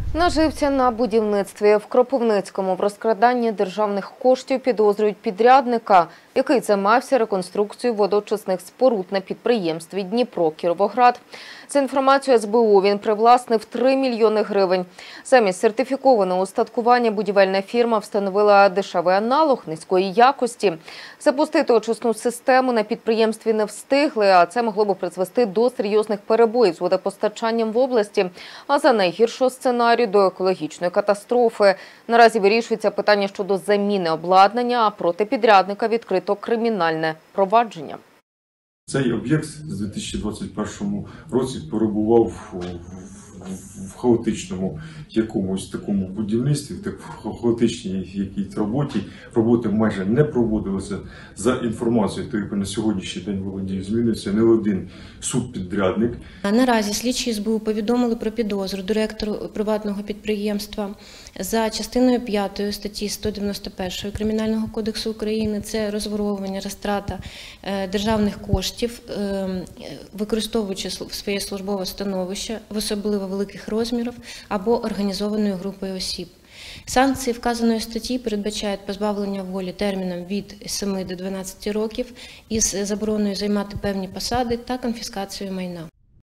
Нажився на будівництві. В Кропивницькому в розкраданні державних коштів підозрюють підрядника, який займався реконструкцією водоочисних споруд на підприємстві «Дніпро-Кіровоград». За інформацією СБУ, він привласнив 3 мільйони гривень. Замість сертифікованого устаткування будівельна фірма встановила дешевий аналог низької якості. Запустити очисну систему на підприємстві не встигли, а це могло б призвести до серйозних перебоїв з водопостачанням в області, а за найгіршого сценарію – до екологічної катастрофи. Наразі вирішується питання щодо заміни обладнання, а проти підрядника відкрито кримінальне провадження. Цей об'єкт з 2021 році перебував в хаотичному якомусь такому будівництві, в хаотичній якійсь роботі. Роботи майже не проводилися. За інформацією, яку на сьогоднішній день володію, змінився не один субпідрядник. Наразі слідчі СБУ повідомили про підозру директору приватного підприємства за частиною 5 статті 191 Кримінального кодексу України. Це розворовування, розтрата державних коштів, використовуючи своє службове становище в особливо великих розмірів або організованою групою осіб. Санкції вказаної статті передбачають позбавлення волі терміном від 7 до 12 років із забороною займати певні посади та конфіскацією майна.